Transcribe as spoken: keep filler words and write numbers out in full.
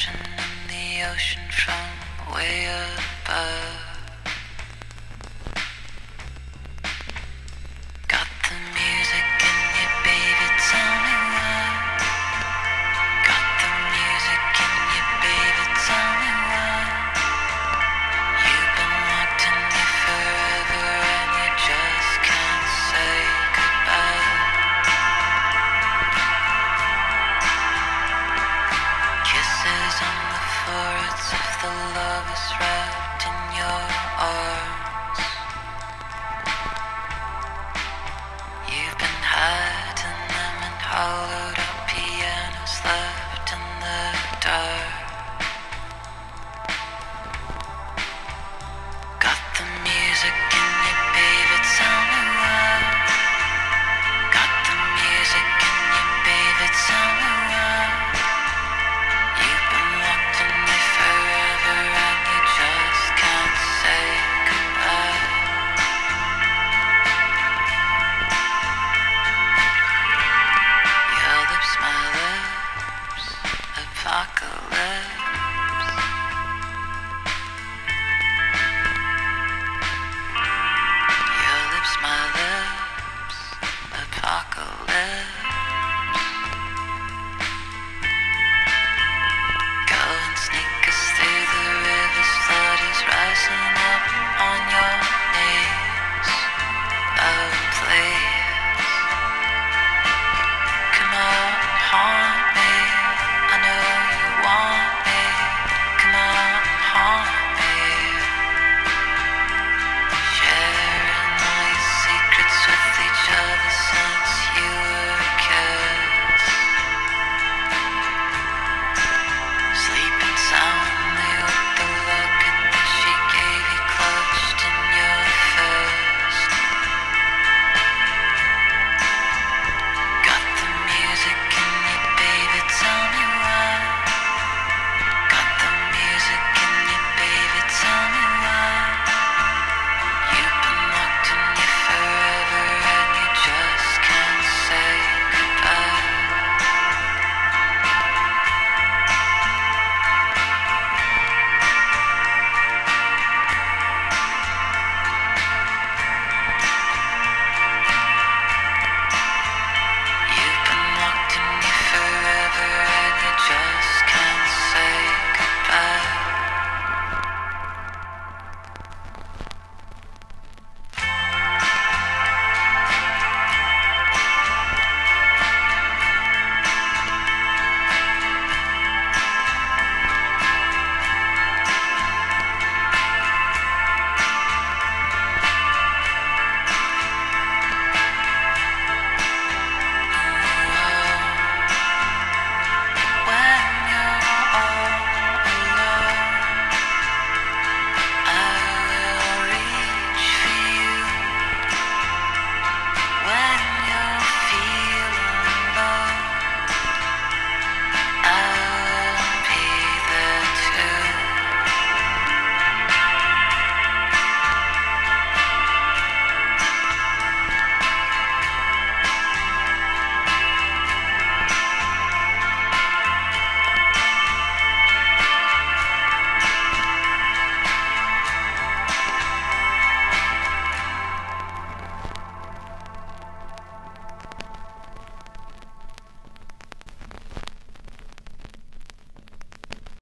reflection in the ocean from way above. Got the music in you, baby, tell me why. Got the music in you, baby, tell me why. You've been locked in me forever and you just can't say goodbye. Kisses on the foreheads of the lovers wrapped in your arms. You've been hiding them in hollowed out pianos left in the dark. Got the music in you, baby, tell me why. Got the music in you, baby, tell me why. You've been locked in me forever and you just can't say goodbye. Your lips, my lips, apocalypse. Your lips, my lips, apocalypse.